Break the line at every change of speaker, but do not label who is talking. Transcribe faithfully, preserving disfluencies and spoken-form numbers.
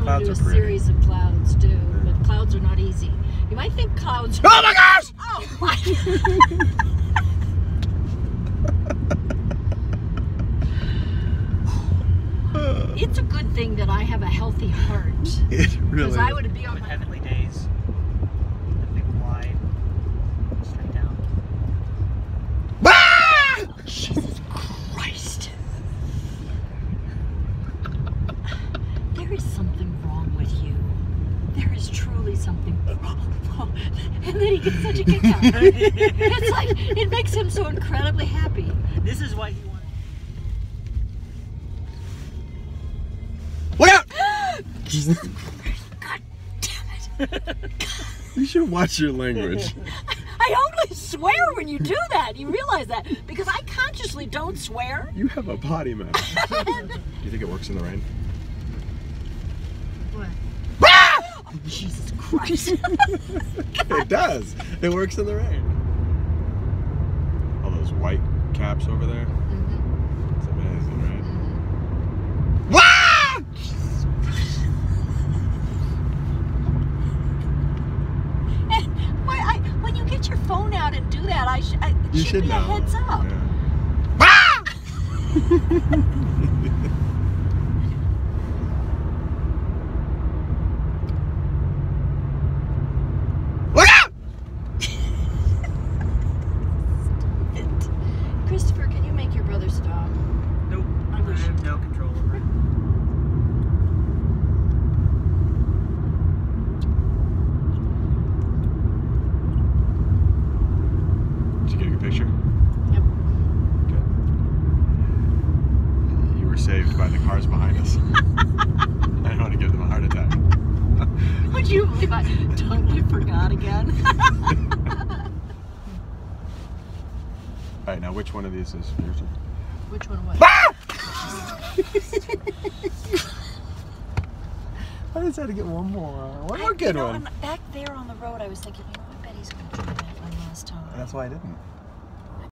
want to do a
pretty.
series of clouds too, but clouds are not easy. You might think clouds.
Oh my gosh!
Oh my. It's a good thing that I have a healthy heart.
It really.
Because I would be on
With
my.
heavenly days, the big wide, straight down.
Ah!
Jesus Christ. There is something wrong with you. There is truly something wrong. And then he gets such a kick out. It's like, it makes him so incredibly happy.
This is why he wanted.
Look out!
God damn it.
You should watch your language.
I only swear when you do that. You realize that? Because I consciously don't swear.
You have a potty mouth. Do you think it works in the rain?
What?
Ah!
Oh, Jesus Christ.
It does. It works in the rain. All those white caps over there.
Mm-hmm.
It's amazing, right?
Mm-hmm.
Wah!
Why, I, when you get your phone out and do that, I, sh I it
You
should,
should
be
know.
a heads up.
Yeah. Wah! Look out!
Christopher, can you make your brother stop?
Nope.
I
I
wish-
have no control over it.
Did you get a good picture?
Yep.
Good. You were saved by the cars behind us. I don't want to give them a heart attack.
Would you believe I totally forgot again?
All right, now which one of these is yours?
Which one was?
Ah! I just had to get one more. One more
I-
good
you know,
one.
I'm back there on the road, I was thinking, you know, I bet he's going to try that one last time.
That's why I didn't.